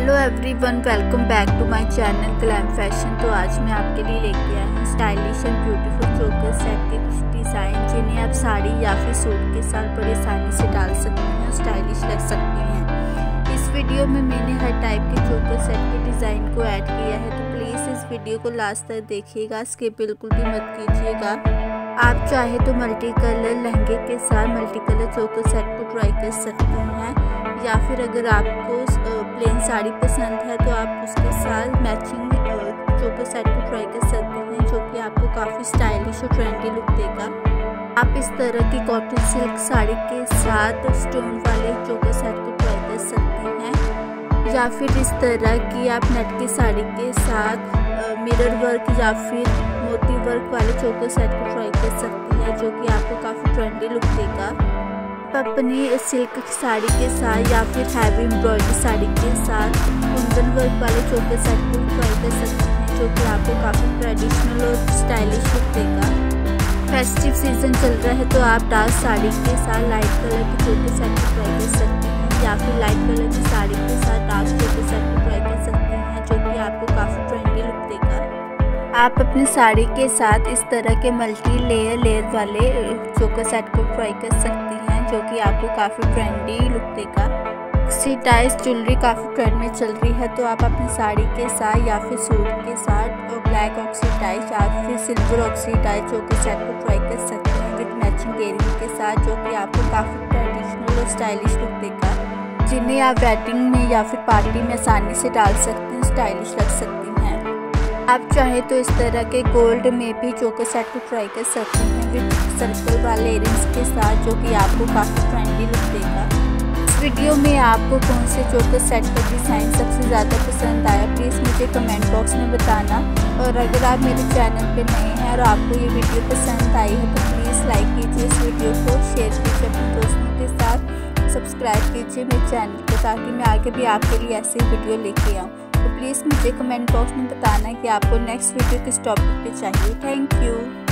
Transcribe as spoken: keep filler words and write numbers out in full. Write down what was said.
Hello everyone, welcome back to my channel Glam Fashion. तो आज मैं आपके लिए लेके आई हूँ stylish and beautiful choker set के कुछ डिज़ाइन, जिन्हें आप साड़ी या फिर सूट के साथ बड़ी आसानी से डाल सकती हैं, स्टाइलिश लग सकती हैं। इस वीडियो में मैंने हर टाइप के चोकर सेट के डिज़ाइन को ऐड किया है, तो प्लीज़ इस वीडियो को लास्ट तक देखिएगा, स्किप बिल्कुल भी मत कीजिएगा। आप चाहे तो मल्टी कलर लहंगे के साथ मल्टी कलर चोकर सेट को ट्राई कर सकते हैं, या फिर अगर आपको प्लेन साड़ी पसंद है तो आप उसके साथ मैचिंग चोकर सेट को ट्राई कर सकते हैं, जो कि आपको काफ़ी स्टाइलिश और ट्रेंडी लुक देगा। आप इस तरह की कॉटन सिल्क साड़ी के साथ स्टोन वाले चोकर सेट को ट्राई कर सकते हैं, या फिर इस तरह की आप नेट की साड़ी के साथ मिरर वर्क या फिर मोती वर्क वाले चोकर सेट को ट्राई कर सकती हैं, जो कि आपको काफ़ी ट्रेंडी लुक देगा। आप अपनी सिल्क साड़ी के साथ या फिर हैवी एम्ब्रॉयडरी साड़ी के साथ कुंदन वर्क वाले चोकर सेट को ट्राई कर सकते हैं, जो कि आपको काफ़ी ट्रेडिशनल और स्टाइलिश लुक देगा। फेस्टिव सीजन चल रहा है तो आप डार्क साड़ी के साथ लाइट कलर के चोकर सेट को ट्राई कर सकते हैं, या फिर लाइट कलर की साड़ी के साथ डार्क चोकर सेट को ट्राई कर सकते हैं, जो कि आपको काफ़ी ट्रेंडी लुक देगा। आप अपनी साड़ी के साथ इस तरह के मल्टी लेयर लेयर वाले चोकर सेट को ट्राई कर सकती हैं, जो कि आपको काफ़ी ट्रेंडी लुक देगा। ऑक्सीडाइज ज्वेलरी काफ़ी ट्रेंड में चल रही है, तो आप अपनी साड़ी के साथ या फिर सूट के साथ ब्लैक ऑक्सीडाइज या फिर सिल्वर ऑक्सीडाइज चोकर सेट को ट्राई कर सकते हैं विद मैचिंग इयररिंग के साथ, जो कि आपको काफ़ी ट्रेडिशनल और स्टाइलिश लुक देगा, जिन्हें आप वेडिंग में या फिर पार्टी में आसानी से डाल सकते हैं, स्टाइलिश लग सकती हैं। आप चाहे तो इस तरह के गोल्ड में भी चोकर सेट को ट्राई कर सकते हैं विद सर्कल वाले इयररिंग्स के साथ, जो कि आपको काफ़ी ट्रेंडी लुक देगा। इस वीडियो में आपको कौन से चोकर सेट का डिज़ाइन सबसे ज़्यादा पसंद आया, प्लीज़ मुझे कमेंट बॉक्स में बताना। और अगर आप मेरे चैनल पे नए हैं और आपको ये वीडियो पसंद आई है तो प्लीज़ लाइक कीजिए इस वीडियो को, शेयर कीजिए अपने दोस्तों के साथ, सब्सक्राइब कीजिए मेरे चैनल को, ताकि मैं आगे भी आपके लिए ऐसी वीडियो लेके आऊँ। तो प्लीज़ मुझे कमेंट बॉक्स में बताना कि आपको नेक्स्ट वीडियो किस टॉपिक पे चाहिए। Thank you.